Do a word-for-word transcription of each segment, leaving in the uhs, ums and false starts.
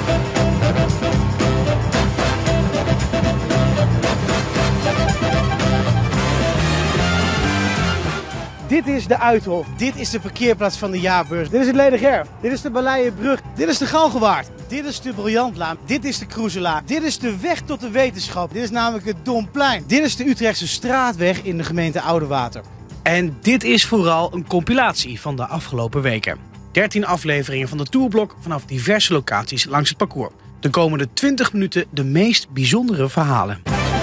Dit is de Uithof, dit is de parkeerplaats van de jaarbeurs, dit is het Ledergerf, dit is de Balleienbrug, dit is de Galgenwaard, dit is de Briljantlaan, dit is de Kroezelaan, dit is de weg tot de wetenschap, dit is namelijk het Domplein, dit is de Utrechtse straatweg in de gemeente Oudewater. En dit is vooral een compilatie van de afgelopen weken. dertien afleveringen van de Tourblok vanaf diverse locaties langs het parcours. De komende twintig minuten de meest bijzondere verhalen.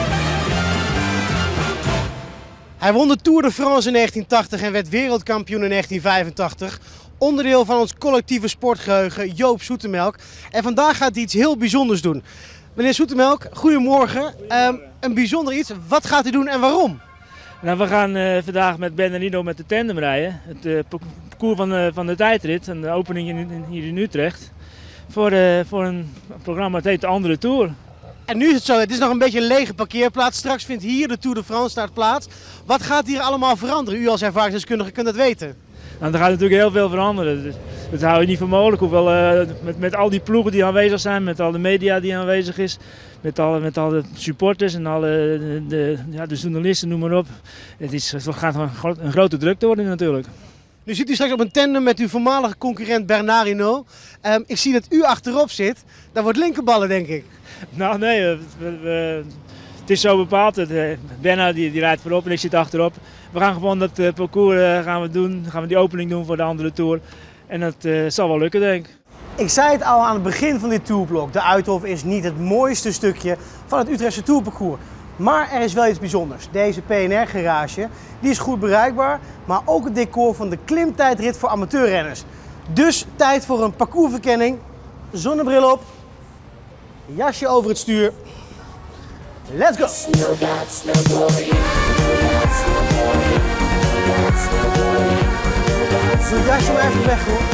Hij won de Tour de France in negentien tachtig en werd wereldkampioen in negentien vijfentachtig. Onderdeel van ons collectieve sportgeheugen, Joop Zoetemelk. En vandaag gaat hij iets heel bijzonders doen. Meneer Zoetemelk, goedemorgen. Um, een bijzonder iets. Wat gaat u doen en waarom? Nou, we gaan uh, vandaag met Ben en Nino met de tandem rijden. Het uh, parcours van, uh, van de tijdrit en de opening in, in, hier in Utrecht. Voor, uh, voor een programma dat heet De Andere Tour. En nu is het zo, het is nog een beetje een lege parkeerplaats. Straks vindt hier de Tour de France start plaats. Wat gaat hier allemaal veranderen? U als ervaringsdeskundige kunt dat weten. Nou, er gaat natuurlijk heel veel veranderen. Dat, dat hou je niet voor mogelijk. Hoewel, uh, met, met al die ploegen die aanwezig zijn, met al de media die aanwezig is, met al, met al de supporters en alle de, de, ja, de journalisten, noem maar op. Het, is, het gaat een, gro een grote drukte worden natuurlijk. Nu zit u straks op een tandem met uw voormalige concurrent Bernard Hinault. Um, ik zie dat u achterop zit. Dat wordt linkerballen, denk ik. Nou nee, we, we, het is zo bepaald. Bernard die, die rijdt voorop en ik zit achterop. We gaan gewoon dat uh, parcours uh, gaan we doen. Gaan we die opening doen voor de andere Tour. En dat uh, zal wel lukken, denk ik. Ik zei het al aan het begin van dit Tourblok. De Uithof is niet het mooiste stukje van het Utrechtse Tourparcours. Maar er is wel iets bijzonders. Deze P N R-garage die is goed bereikbaar, maar ook het decor van de klimtijdrit voor amateurrenners. Dus tijd voor een parcoursverkenning. Zonnebril op, jasje over het stuur. Let's go! Doe het jasje maar even weg, hoor.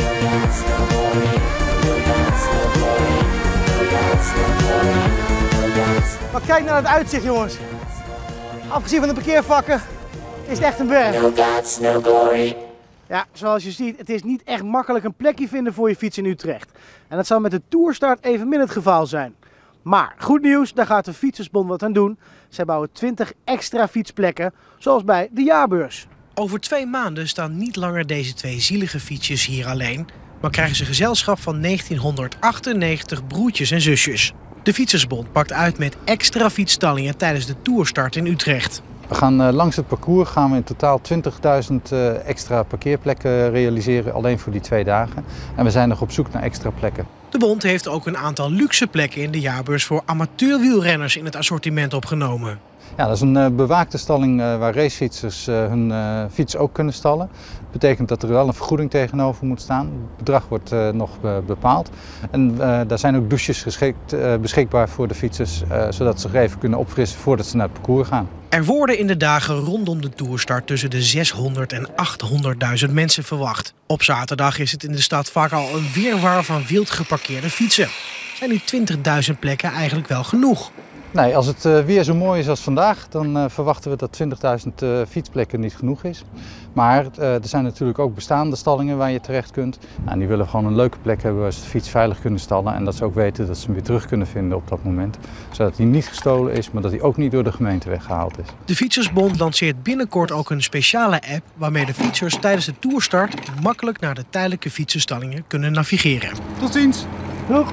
Maar kijk naar het uitzicht, jongens. Afgezien van de parkeervakken is het echt een berg. Ja, zoals je ziet, het is niet echt makkelijk een plekje vinden voor je fiets in Utrecht. En dat zal met de Tourstart evenmin het geval zijn. Maar goed nieuws, daar gaat de Fietsersbond wat aan doen. Zij bouwen twintig extra fietsplekken, zoals bij de jaarbeurs. Over twee maanden staan niet langer deze twee zielige fietsjes hier alleen, maar krijgen ze gezelschap van negentienhonderdachtennegentig broertjes en zusjes. De Fietsersbond pakt uit met extra fietsstallingen tijdens de Tourstart in Utrecht. We gaan uh, langs het parcours gaan we in totaal twintigduizend uh, extra parkeerplekken realiseren, alleen voor die twee dagen. En we zijn nog op zoek naar extra plekken. De bond heeft ook een aantal luxe plekken in de jaarbeurs voor amateurwielrenners in het assortiment opgenomen. Ja, dat is een uh, bewaakte stalling uh, waar racefietsers uh, hun uh, fiets ook kunnen stallen. Dat betekent dat er wel een vergoeding tegenover moet staan. Het bedrag wordt uh, nog uh, bepaald. En uh, daar zijn ook douches geschikt, uh, beschikbaar voor de fietsers, uh, zodat ze zich even kunnen opfrissen voordat ze naar het parcours gaan. Er worden in de dagen rondom de Tourstart tussen de zeshonderd en achthonderdduizend mensen verwacht. Op zaterdag is het in de stad vaak al een wirwar van wild geparkeerde fietsen. Zijn die twintigduizend plekken eigenlijk wel genoeg? Nee, als het uh, weer zo mooi is als vandaag, dan uh, verwachten we dat twintigduizend uh, fietsplekken niet genoeg is. Maar uh, er zijn natuurlijk ook bestaande stallingen waar je terecht kunt. Nou, die willen gewoon een leuke plek hebben waar ze de fiets veilig kunnen stallen. En dat ze ook weten dat ze hem weer terug kunnen vinden op dat moment. Zodat hij niet gestolen is, maar dat hij ook niet door de gemeente weggehaald is. De Fietsersbond lanceert binnenkort ook een speciale app waarmee de fietsers tijdens de Tourstart makkelijk naar de tijdelijke fietsenstallingen kunnen navigeren. Tot ziens! Doeg!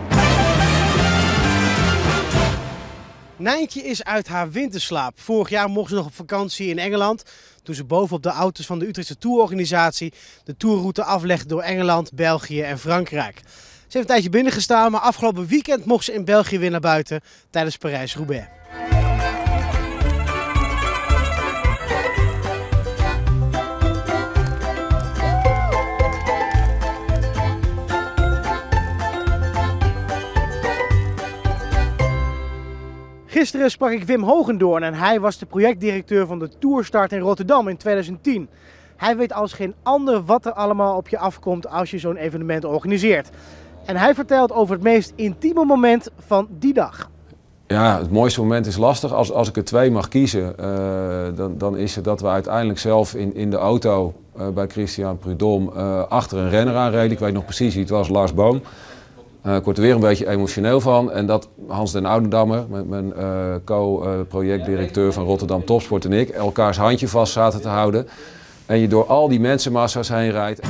Nijntje is uit haar winterslaap. Vorig jaar mocht ze nog op vakantie in Engeland, toen ze bovenop de auto's van de Utrechtse Tourorganisatie de tourroute aflegde door Engeland, België en Frankrijk. Ze heeft een tijdje binnengestaan, maar afgelopen weekend mocht ze in België weer naar buiten tijdens Parijs-Roubaix. Gisteren sprak ik Wim Hogendoorn en hij was de projectdirecteur van de Tourstart in Rotterdam in tweeduizend tien. Hij weet als geen ander wat er allemaal op je afkomt als je zo'n evenement organiseert. En hij vertelt over het meest intieme moment van die dag. Ja, het mooiste moment is lastig. Als, als ik er twee mag kiezen, uh, dan, dan is het dat we uiteindelijk zelf in, in de auto uh, bij Christian Prudhomme uh, achter een renner aanreden. Ik weet nog precies wie het was, Lars Boom. Uh, ik word er weer een beetje emotioneel van. En dat Hans den Oudendammer, mijn, mijn uh, co-projectdirecteur van Rotterdam Topsport en ik, elkaars handje vast zaten te houden. En je door al die mensenmassa's heen rijdt.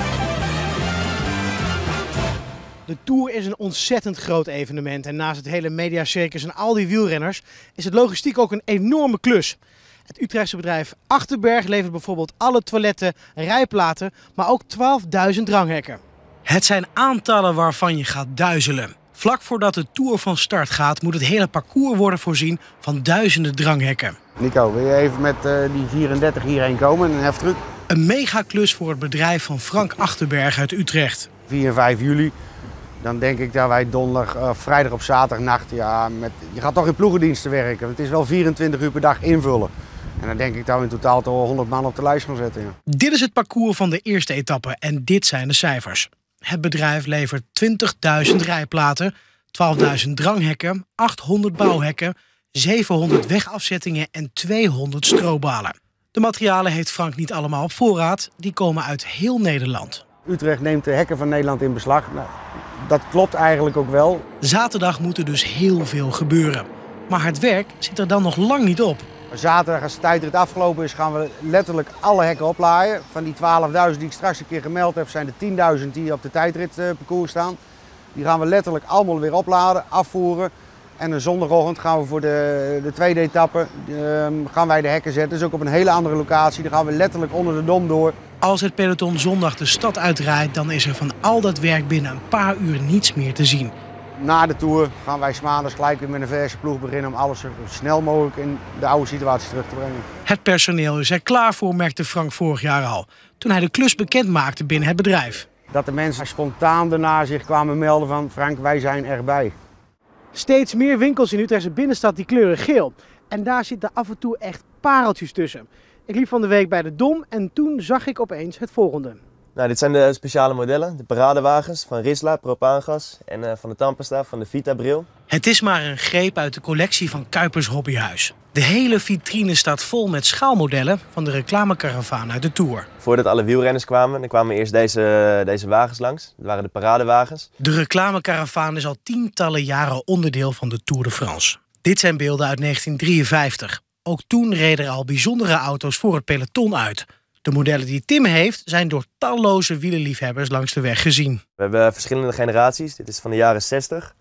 De Tour is een ontzettend groot evenement en naast het hele mediacircus en al die wielrenners is het logistiek ook een enorme klus. Het Utrechtse bedrijf Achterberg levert bijvoorbeeld alle toiletten, rijplaten, maar ook twaalfduizend dranghekken. Het zijn aantallen waarvan je gaat duizelen. Vlak voordat de Tour van start gaat moet het hele parcours worden voorzien van duizenden dranghekken. Nico, wil je even met uh, die vierendertig hierheen komen en even terug? Een megaklus voor het bedrijf van Frank Achterberg uit Utrecht. vier en vijf juli. Dan denk ik dat wij donderdag, uh, vrijdag op zaterdagnacht, ja, met, je gaat toch in ploegendiensten werken. Het is wel vierentwintig uur per dag invullen. En dan denk ik dat we in totaal toch honderd man op de lijst gaan zetten. Ja. Dit is het parcours van de eerste etappe en dit zijn de cijfers. Het bedrijf levert twintigduizend rijplaten, twaalfduizend dranghekken, achthonderd bouwhekken, zevenhonderd wegafzettingen en tweehonderd strobalen. De materialen heeft Frank niet allemaal op voorraad, die komen uit heel Nederland. Utrecht neemt de hekken van Nederland in beslag. Nou, dat klopt eigenlijk ook wel. Zaterdag moet er dus heel veel gebeuren. Maar het werk zit er dan nog lang niet op. Zaterdag, als de tijdrit afgelopen is, gaan we letterlijk alle hekken oplaaien. Van die twaalfduizend die ik straks een keer gemeld heb, zijn er tienduizend die op de tijdritparcours staan. Die gaan we letterlijk allemaal weer opladen, afvoeren. En een zondagochtend gaan we voor de, de tweede etappe uh, gaan wij de hekken zetten. Dus ook op een hele andere locatie. Dan gaan we letterlijk onder de Dom door. Als het peloton zondag de stad uitrijdt, dan is er van al dat werk binnen een paar uur niets meer te zien. Na de Tour gaan wij 's maandags gelijk weer met een verse ploeg beginnen om alles zo snel mogelijk in de oude situatie terug te brengen. Het personeel is er klaar voor, merkte Frank vorig jaar al, toen hij de klus bekend maakte binnen het bedrijf. Dat de mensen spontaan daarna zich kwamen melden van Frank, wij zijn erbij. Steeds meer winkels in de Utrechtse binnenstad die kleuren geel. En daar zitten af en toe echt pareltjes tussen. Ik liep van de week bij de Dom en toen zag ik opeens het volgende. Nou, dit zijn de speciale modellen, de paradewagens van Risla, Propaangas en uh, van de Tampesta, van de Vita-bril. Het is maar een greep uit de collectie van Kuipers Hobbyhuis. De hele vitrine staat vol met schaalmodellen van de reclamekaravaan uit de Tour. Voordat alle wielrenners kwamen, dan kwamen eerst deze, deze wagens langs. Dat waren de paradewagens. De reclamekaravaan is al tientallen jaren onderdeel van de Tour de France. Dit zijn beelden uit negentien drieënvijftig. Ook toen reden er al bijzondere auto's voor het peloton uit. De modellen die Tim heeft zijn door talloze wielerliefhebbers langs de weg gezien. We hebben verschillende generaties. Dit is van de jaren zestig.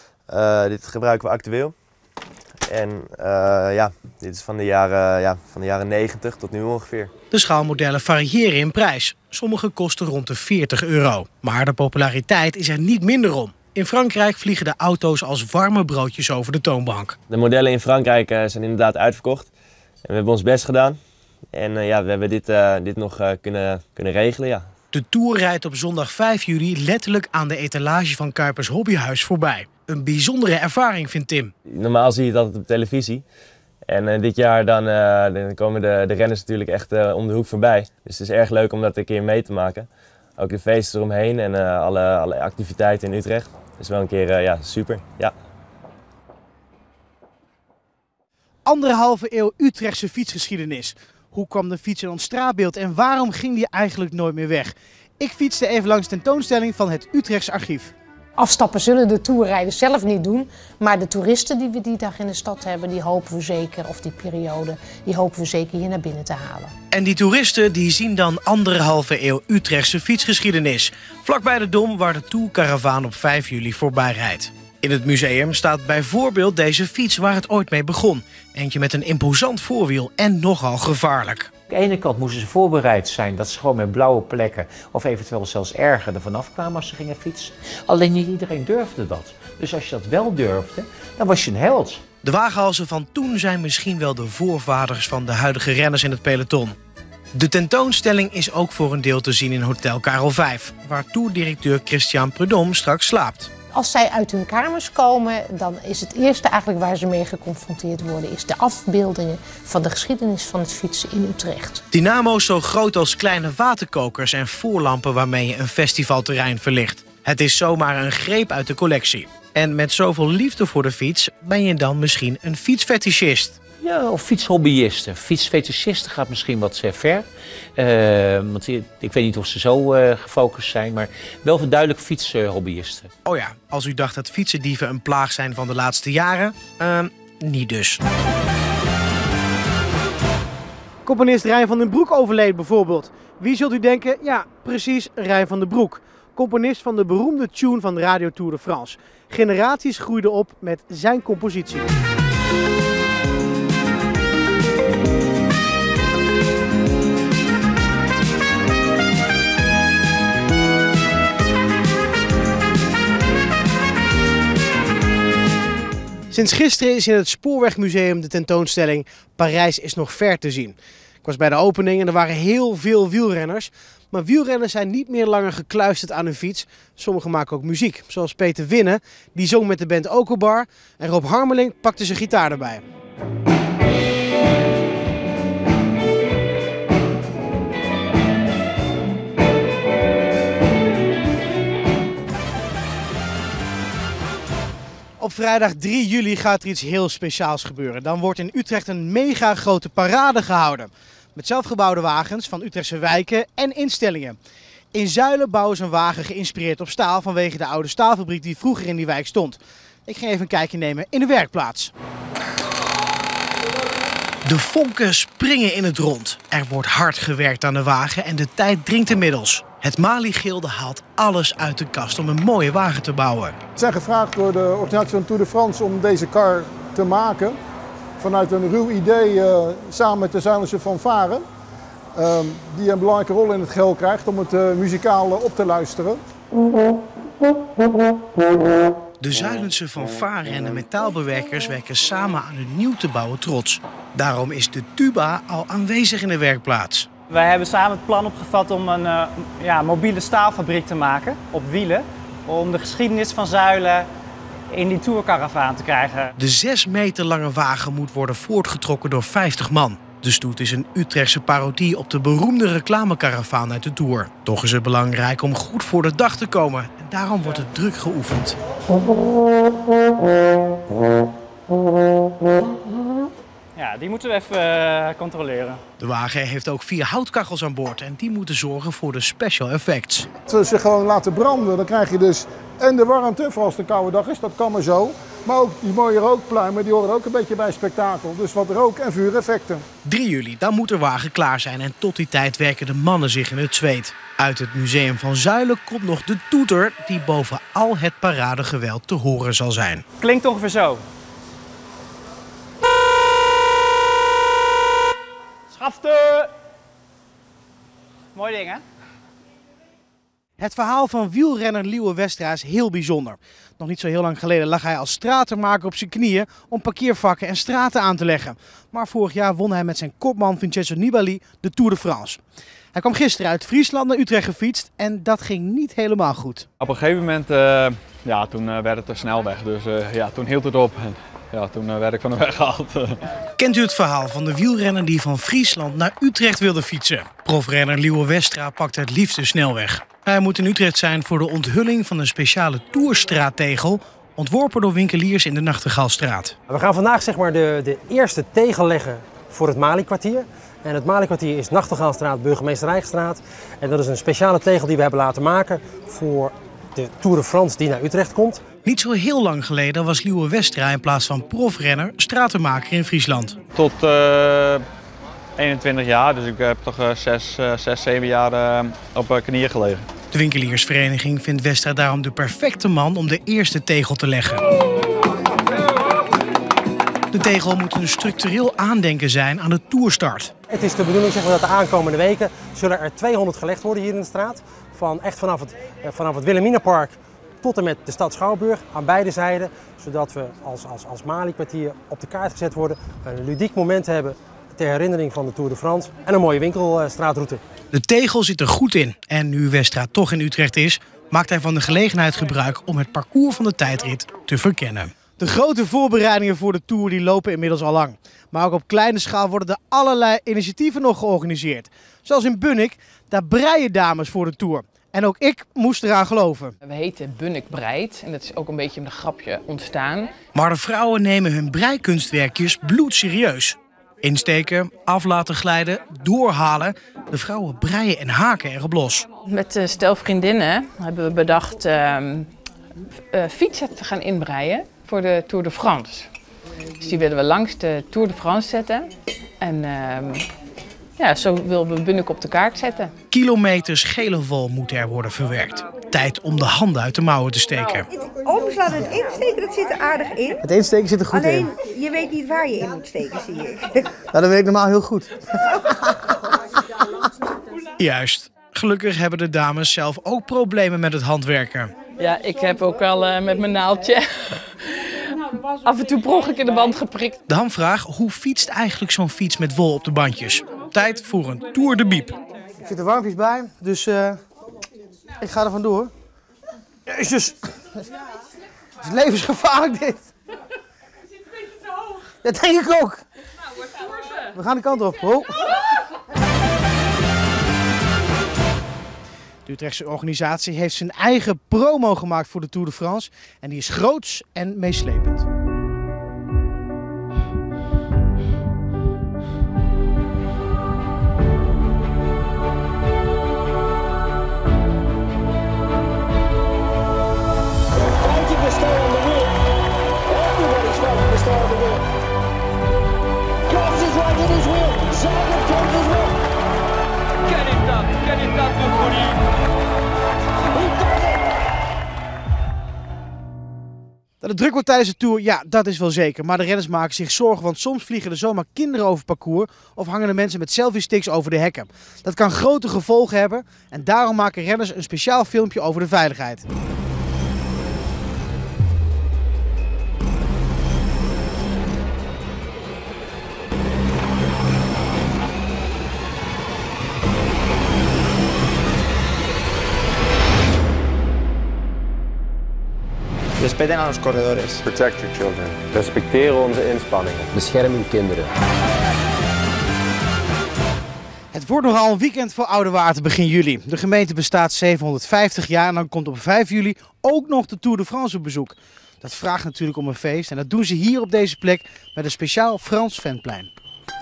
Uh, dit gebruiken we actueel. En uh, ja, dit is van de, jaren, ja, van de jaren negentig tot nu ongeveer. De schaalmodellen variëren in prijs. Sommige kosten rond de veertig euro. Maar de populariteit is er niet minder om. In Frankrijk vliegen de auto's als warme broodjes over de toonbank. De modellen in Frankrijk uh, zijn inderdaad uitverkocht. En we hebben ons best gedaan. En uh, ja, we hebben dit, uh, dit nog uh, kunnen, kunnen regelen, ja. De Tour rijdt op zondag vijf juli letterlijk aan de etalage van Kuipers Hobbyhuis voorbij. Een bijzondere ervaring, vindt Tim. Normaal zie je dat op televisie. En uh, dit jaar dan, uh, dan komen de, de renners natuurlijk echt uh, om de hoek voorbij. Dus het is erg leuk om dat een keer mee te maken. Ook de feesten eromheen en uh, alle, alle activiteiten in Utrecht. Dat is wel een keer uh, ja, super, ja. Anderhalve eeuw Utrechtse fietsgeschiedenis. Hoe kwam de fiets in ons straatbeeld en waarom ging die eigenlijk nooit meer weg? Ik fietste even langs de tentoonstelling van het Utrechtse archief. Afstappen zullen de toerrijders zelf niet doen, maar de toeristen die we die dag in de stad hebben, die hopen we zeker, of die periode, die hopen we zeker hier naar binnen te halen. En die toeristen die zien dan anderhalve eeuw Utrechtse fietsgeschiedenis. Vlakbij de Dom waar de Tourcaravaan op vijf juli voorbij rijdt. In het museum staat bijvoorbeeld deze fiets waar het ooit mee begon. Eentje met een imposant voorwiel en nogal gevaarlijk. Aan de ene kant moesten ze voorbereid zijn dat ze gewoon met blauwe plekken of eventueel zelfs erger er vanaf kwamen als ze gingen fietsen. Alleen niet iedereen durfde dat. Dus als je dat wel durfde, dan was je een held. De waaghalzen van toen zijn misschien wel de voorvaders van de huidige renners in het peloton. De tentoonstelling is ook voor een deel te zien in Hotel Karel vijf, waar toerdirecteur Christian Prudhomme straks slaapt. Als zij uit hun kamers komen, dan is het eerste eigenlijk waar ze mee geconfronteerd worden, is de afbeeldingen van de geschiedenis van het fietsen in Utrecht. Dynamo's zo groot als kleine waterkokers en voorlampen waarmee je een festivalterrein verlicht. Het is zomaar een greep uit de collectie. En met zoveel liefde voor de fiets ben je dan misschien een fietsfetischist. Ja, of fietshobbyisten. Fietsfetischisten gaat misschien wat ver. Uh, want ik weet niet of ze zo uh, gefocust zijn, maar wel duidelijk fietshobbyisten. Oh ja, als u dacht dat fietsendieven een plaag zijn van de laatste jaren, uh, niet dus. Componist Rijn van den Broek overleed bijvoorbeeld. Wie zult u denken? Ja, precies, Rijn van den Broek. Componist van de beroemde tune van Radio Tour de France. Generaties groeiden op met zijn compositie. Sinds gisteren is in het Spoorwegmuseum de tentoonstelling Parijs is nog ver te zien. Ik was bij de opening en er waren heel veel wielrenners. Maar wielrenners zijn niet meer langer gekluisterd aan hun fiets. Sommigen maken ook muziek, zoals Peter Winnen, die zong met de band Okobar. En Rob Harmeling pakte zijn gitaar erbij. Op vrijdag drie juli gaat er iets heel speciaals gebeuren. Dan wordt in Utrecht een mega grote parade gehouden. Met zelfgebouwde wagens van Utrechtse wijken en instellingen. In Zuilen bouwen ze een wagen geïnspireerd op staal vanwege de oude staalfabriek die vroeger in die wijk stond. Ik ging even een kijkje nemen in de werkplaats. De vonken springen in het rond. Er wordt hard gewerkt aan de wagen en de tijd dringt inmiddels. Het Mali-gilde haalt alles uit de kast om een mooie wagen te bouwen. We zijn gevraagd door de organisatie van Tour de France om deze kar te maken. Vanuit een ruw idee uh, samen met de Zuilense fanfare. Uh, die een belangrijke rol in het geheel krijgt om het uh, muzikaal uh, op te luisteren. De Zuilense fanfare en de metaalbewerkers werken samen aan een nieuw te bouwen trots. Daarom is de tuba al aanwezig in de werkplaats. Wij hebben samen het plan opgevat om een uh, ja, mobiele staalfabriek te maken op wielen. Om de geschiedenis van Zuilen in die tourcaravaan te krijgen. De zes meter lange wagen moet worden voortgetrokken door vijftig man. De stoet is een Utrechtse parodie op de beroemde reclamekaravaan uit de Tour. Toch is het belangrijk om goed voor de dag te komen. En daarom wordt het druk geoefend. Ja, die moeten we even uh, controleren. De wagen heeft ook vier houtkachels aan boord en die moeten zorgen voor de special effects. Als we ze gewoon laten branden, dan krijg je dus en de warmte, vooral als het een koude dag is, dat kan maar zo. Maar ook die mooie rookpluimen, die horen ook een beetje bij spektakel. Dus wat rook- en vuureffecten. drie juli, dan moet de wagen klaar zijn en tot die tijd werken de mannen zich in het zweet. Uit het museum van Zuilen komt nog de toeter die boven al het paradegeweld te horen zal zijn. Klinkt ongeveer zo. Schafte! Mooi ding, hè? Het verhaal van wielrenner Liewe Westra is heel bijzonder. Nog niet zo heel lang geleden lag hij als stratenmaker op zijn knieën om parkeervakken en straten aan te leggen. Maar vorig jaar won hij met zijn kopman Vincenzo Nibali de Tour de France. Hij kwam gisteren uit Friesland naar Utrecht gefietst en dat ging niet helemaal goed. Op een gegeven moment uh, ja, toen, uh, werd het een snelweg, dus uh, ja, toen hield het op. En, ja, toen uh, werd ik van de weg gehaald. Kent u het verhaal van de wielrenner die van Friesland naar Utrecht wilde fietsen? Profrenner Liewe Westra pakte het liefst de snelweg. Hij moet in Utrecht zijn voor de onthulling van een speciale tourstraattegel, ontworpen door winkeliers in de Nachtegaalstraat. We gaan vandaag zeg maar, de, de eerste tegel leggen voor het Mali-kwartier. En het Mali-kwartier is Nachtegaalstraat, Burgemeester Rijksstraat. En dat is een speciale tegel die we hebben laten maken voor de Tour de France die naar Utrecht komt. Niet zo heel lang geleden was Liewe Westra in plaats van profrenner stratenmaker in Friesland. Tot uh, eenentwintig jaar, dus ik heb toch uh, zes, uh, zes, zeven jaar uh, op uh, knieën gelegen. De winkeliersvereniging vindt Westra daarom de perfecte man om de eerste tegel te leggen. De tegel moet een structureel aandenken zijn aan de toerstart. Het is de bedoeling zeg maar, dat de aankomende weken zullen er tweehonderd gelegd worden hier in de straat. Van, echt vanaf het, vanaf het Wilhelminapark tot en met de stad Schouwburg aan beide zijden. Zodat we als, als, als Mali-kwartier op de kaart gezet worden. Een ludiek moment hebben ter herinnering van de Tour de France. En een mooie winkelstraatroute. De tegel zit er goed in. En nu Westra toch in Utrecht is, maakt hij van de gelegenheid gebruik om het parcours van de tijdrit te verkennen. De grote voorbereidingen voor de Tour die lopen inmiddels al lang. Maar ook op kleine schaal worden er allerlei initiatieven nog georganiseerd. Zoals in Bunnik, daar breien dames voor de Tour. En ook ik moest eraan geloven. We heten Bunnik Breit en dat is ook een beetje een grapje ontstaan. Maar de vrouwen nemen hun breikunstwerkjes bloedserieus. Insteken, af laten glijden, doorhalen. De vrouwen breien en haken erop los. Met een stel vriendinnen hebben we bedacht uh, uh, fietsen te gaan inbreien voor de Tour de France. Dus die willen we langs de Tour de France zetten. En uh, ja, zo willen we Bunnik op de kaart zetten. Kilometers gele wol moet er worden verwerkt. Tijd om de handen uit de mouwen te steken. Openslaan en insteken, dat zit er aardig in. Het insteken zit er goed Alleen, in. Alleen, je weet niet waar je in moet steken, zie ik. Nou, dat weet ik normaal heel goed. Juist. Gelukkig hebben de dames zelf ook problemen met het handwerken. Ja, ik heb ook wel uh, met mijn naaldje af en toe per ongeluk in de band geprikt. De hamvraag, hoe fietst eigenlijk zo'n fiets met wol op de bandjes? Tijd voor een Tour de Biep. Ik zit er warmpjes bij, dus uh, ik ga er vandoor. Jezus, het is levensgevaarlijk dit. Dat denk ik ook. We gaan de kant op. Oh. De Utrechtse organisatie heeft zijn eigen promo gemaakt voor de Tour de France. En die is groots en meeslepend. Dat het druk wordt tijdens de Tour, ja, dat is wel zeker. Maar de renners maken zich zorgen, want soms vliegen er zomaar kinderen over het parcours of hangen er mensen met selfie-sticks over de hekken. Dat kan grote gevolgen hebben en daarom maken renners een speciaal filmpje over de veiligheid. Respeten a los corredores. Protect your children. Respecteer onze inspanningen. Bescherm uw kinderen. Het wordt nogal een weekend voor Oudewater begin juli. De gemeente bestaat zevenhonderdvijftig jaar en dan komt op vijf juli ook nog de Tour de France op bezoek. Dat vraagt natuurlijk om een feest en dat doen ze hier op deze plek met een speciaal Frans fanplein.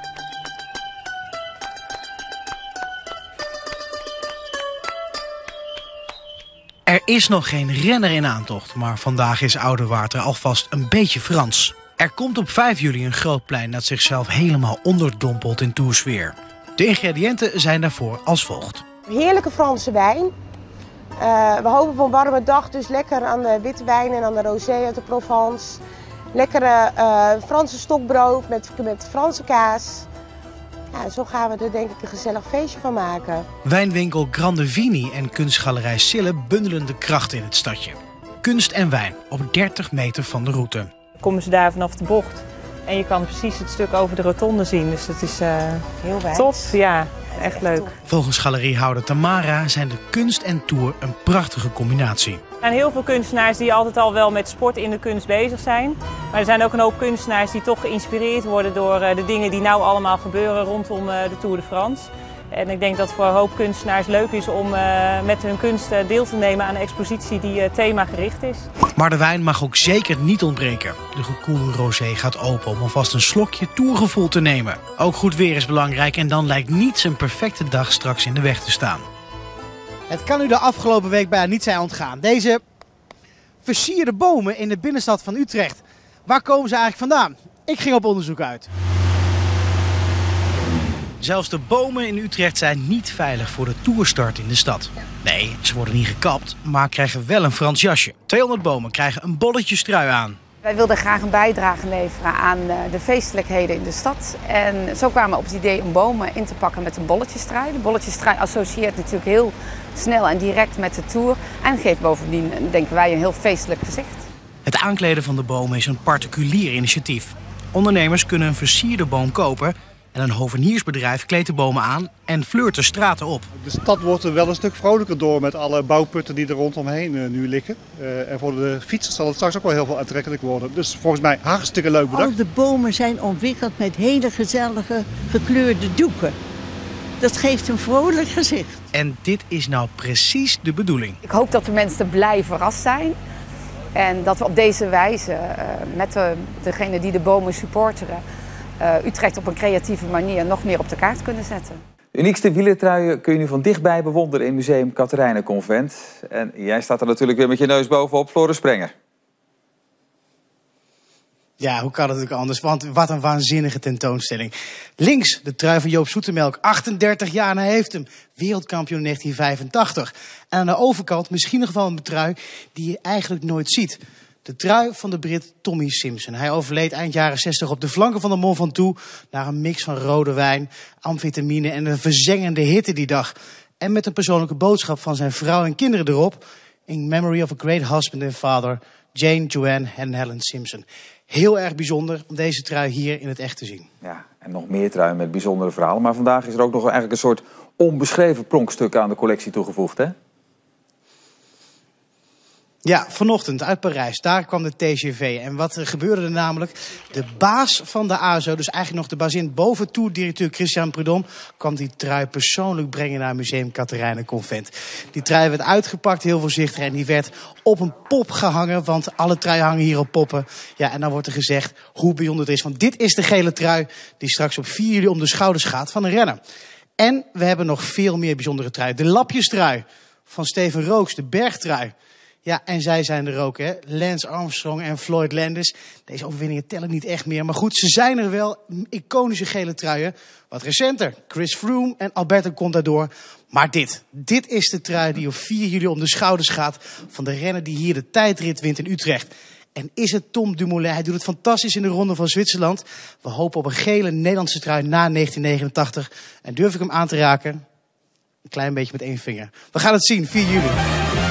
Er is nog geen renner in aantocht, maar vandaag is Oudewater alvast een beetje Frans. Er komt op vijf juli een groot plein dat zichzelf helemaal onderdompelt in toursfeer. De ingrediënten zijn daarvoor als volgt. Heerlijke Franse wijn. Uh, we hopen op een warme dag dus lekker aan de witte wijn en aan de rosé uit de Provence. Lekkere uh, Franse stokbrood met, met Franse kaas. Ja, zo gaan we er denk ik een gezellig feestje van maken. Wijnwinkel Grande Vini en kunstgalerij Sille bundelen de kracht in het stadje. Kunst en wijn op dertig meter van de route. Komen ze daar vanaf de bocht en je kan precies het stuk over de rotonde zien. Dus dat is uh, heel wijs. Tof, ja, echt leuk. Volgens galeriehouder Tamara zijn de kunst en tour een prachtige combinatie. Er zijn heel veel kunstenaars die altijd al wel met sport in de kunst bezig zijn. Maar er zijn ook een hoop kunstenaars die toch geïnspireerd worden door de dingen die nou allemaal gebeuren rondom de Tour de France. En ik denk dat het voor een hoop kunstenaars leuk is om uh, met hun kunst deel te nemen aan een expositie die uh, themagericht is. Maar de wijn mag ook zeker niet ontbreken. De gekoelde rosé gaat open om alvast een slokje tourgevoel te nemen. Ook goed weer is belangrijk en dan lijkt niets een perfecte dag straks in de weg te staan. Het kan u de afgelopen week bijna niet zijn ontgaan. Deze versierde bomen in de binnenstad van Utrecht. Waar komen ze eigenlijk vandaan? Ik ging op onderzoek uit. Zelfs de bomen in Utrecht zijn niet veilig voor de toerstart in de stad. Nee, ze worden niet gekapt, maar krijgen wel een Frans jasje. tweehonderd bomen krijgen een bolletje strui aan. Wij wilden graag een bijdrage leveren aan de feestelijkheden in de stad. En zo kwamen we op het idee om bomen in te pakken met een bolletjestrui. De bolletjestrui associeert natuurlijk heel snel en direct met de Tour. En geeft bovendien, denken wij, een heel feestelijk gezicht. Het aankleden van de bomen is een particulier initiatief. Ondernemers kunnen een versierde boom kopen en een hoveniersbedrijf kleedt de bomen aan en fleurt de straten op. De stad wordt er wel een stuk vrolijker door met alle bouwputten die er rondomheen uh, nu liggen. Uh, en voor de fietsers zal het straks ook wel heel veel aantrekkelijk worden. Dus volgens mij hartstikke leuk bedacht. Al de bomen zijn ontwikkeld met hele gezellige gekleurde doeken. Dat geeft een vrolijk gezicht. En dit is nou precies de bedoeling. Ik hoop dat de mensen blij verrast zijn. En dat we op deze wijze, uh, met de, degene die de bomen supporteren, uh, Utrecht op een creatieve manier nog meer op de kaart kunnen zetten. De uniekste wielertruien kun je nu van dichtbij bewonderen in Museum Catharijnenconvent. En jij staat er natuurlijk weer met je neus bovenop, Floris Sprenger. Ja, hoe kan het ook anders? Want wat een waanzinnige tentoonstelling. Links de trui van Joop Zoetemelk, achtendertig jaar en hij heeft hem. Wereldkampioen negentien vijfentachtig. En aan de overkant misschien nog wel een trui die je eigenlijk nooit ziet. De trui van de Brit Tommy Simpson. Hij overleed eind jaren zestig op de flanken van de Mont Ventoux naar een mix van rode wijn, amfetamine en een verzengende hitte die dag. En met een persoonlijke boodschap van zijn vrouw en kinderen erop. In memory of a great husband and father, Jane, Joanne en Helen Simpson. Heel erg bijzonder om deze trui hier in het echt te zien. Ja, en nog meer truien met bijzondere verhalen. Maar vandaag is er ook nog eigenlijk een soort onbeschreven pronkstuk aan de collectie toegevoegd, hè? Ja, vanochtend uit Parijs. Daar kwam de T G V. En wat gebeurde er namelijk? De baas van de A S O, dus eigenlijk nog de bazin boven toerdirecteur Christian Prudhomme, kwam die trui persoonlijk brengen naar Museum Catharijnenconvent. Die trui werd uitgepakt, heel voorzichtig, en die werd op een pop gehangen, want alle truien hangen hier op poppen. Ja, en dan wordt er gezegd hoe bijzonder het is. Want dit is de gele trui die straks op vier juli om de schouders gaat van een renner. En we hebben nog veel meer bijzondere truien. De lapjestrui van Steven Rooks, de bergtrui. Ja, en zij zijn er ook, hè. Lance Armstrong en Floyd Landis. Deze overwinningen tellen niet echt meer. Maar goed, ze zijn er wel. Iconische gele truien. Wat recenter. Chris Froome en Alberto Contador. Maar dit. Dit is de trui die op vier juli om de schouders gaat van de renner die hier de tijdrit wint in Utrecht. En is het Tom Dumoulin? Hij doet het fantastisch in de Ronde van Zwitserland. We hopen op een gele Nederlandse trui na negentien negenentachtig. En durf ik hem aan te raken? Een klein beetje met één vinger. We gaan het zien, vier juli.